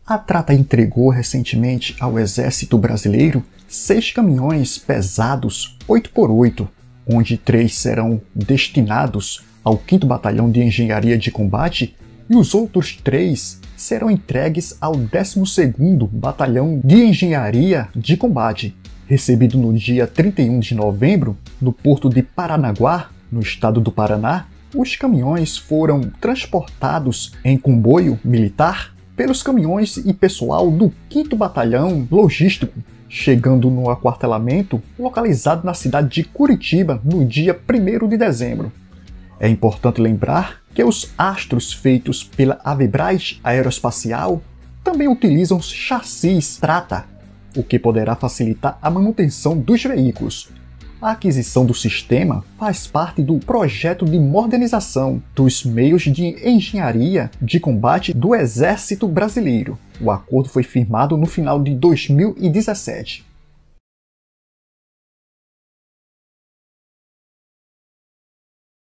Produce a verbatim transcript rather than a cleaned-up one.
A Trata entregou recentemente ao Exército Brasileiro seis caminhões pesados oito por oito, onde três serão destinados ao quinto Batalhão de Engenharia de Combate e os outros três serão entregues ao décimo segundo Batalhão de Engenharia de Combate. Recebido no dia trinta e um de novembro, no porto de Paranaguá, no estado do Paraná, os caminhões foram transportados em comboio militar pelos caminhões e pessoal do quinto Batalhão Logístico, chegando no aquartelamento localizado na cidade de Curitiba no dia primeiro de dezembro. É importante lembrar que os astros feitos pela Avibraz Aeroespacial também utilizam chassis Trata, o que poderá facilitar a manutenção dos veículos. A aquisição do sistema faz parte do projeto de modernização dos meios de engenharia de combate do Exército Brasileiro. O acordo foi firmado no final de dois mil e dezessete.